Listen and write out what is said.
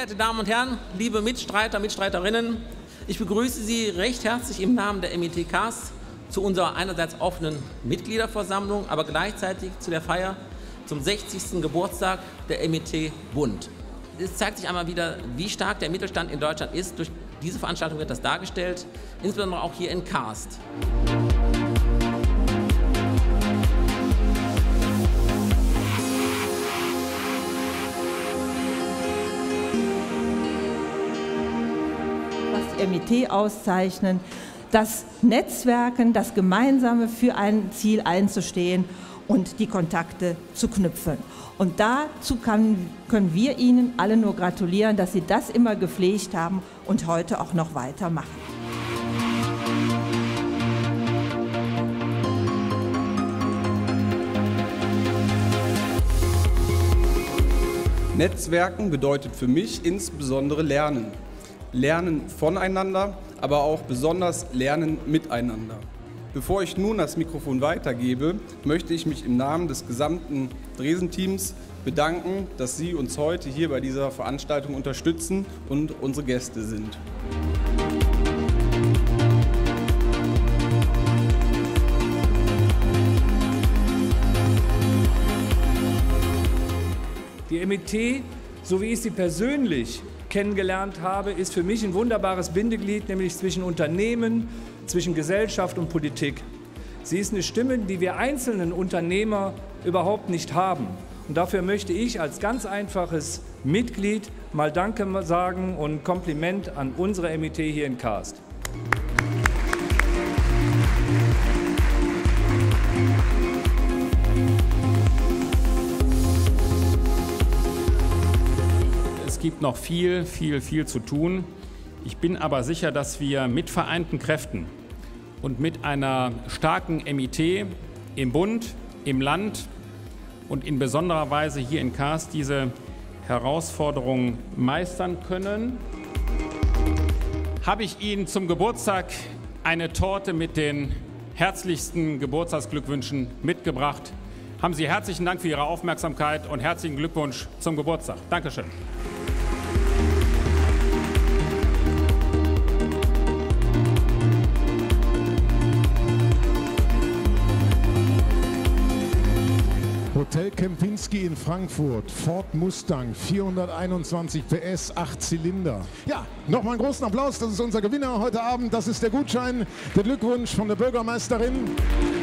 geehrte Damen und Herren, liebe Mitstreiter, Mitstreiterinnen, ich begrüße Sie recht herzlich im Namen der MIT Cast zu unserer einerseits offenen Mitgliederversammlung, aber gleichzeitig zu der Feier zum 60. Geburtstag der MIT Bund. Es zeigt sich einmal wieder, wie stark der Mittelstand in Deutschland ist. Durch diese Veranstaltung wird das dargestellt, insbesondere auch hier in Cast. Was die MIT auszeichnen, das Netzwerken, das Gemeinsame für ein Ziel einzustehen und die Kontakte zu knüpfen. Und dazu können wir Ihnen alle nur gratulieren, dass Sie das immer gepflegt haben und heute auch noch weitermachen. Netzwerken bedeutet für mich insbesondere Lernen. Lernen voneinander, aber auch besonders Lernen miteinander. Bevor ich nun das Mikrofon weitergebe, möchte ich mich im Namen des gesamten Dresden-Teams bedanken, dass Sie uns heute hier bei dieser Veranstaltung unterstützen und unsere Gäste sind. Die MIT, so wie ich sie persönlich kennengelernt habe, ist für mich ein wunderbares Bindeglied, nämlich zwischen Unternehmen, zwischen Gesellschaft und Politik. Sie ist eine Stimme, die wir einzelnen Unternehmer überhaupt nicht haben. Und dafür möchte ich als ganz einfaches Mitglied mal Danke sagen und ein Kompliment an unsere MIT hier in Cast. Es gibt noch viel zu tun. Ich bin aber sicher, dass wir mit vereinten Kräften und mit einer starken MIT im Bund, im Land und in besonderer Weise hier in Cast diese Herausforderungen meistern können. Habe ich Ihnen zum Geburtstag eine Torte mit den herzlichsten Geburtstagsglückwünschen mitgebracht. Haben Sie herzlichen Dank für Ihre Aufmerksamkeit und herzlichen Glückwunsch zum Geburtstag. Dankeschön. Hotel Kempinski in Frankfurt, Ford Mustang, 421 PS, 8 Zylinder. Ja, nochmal einen großen Applaus, das ist unser Gewinner heute Abend, das ist der Gutschein, der Glückwunsch von der Bürgermeisterin.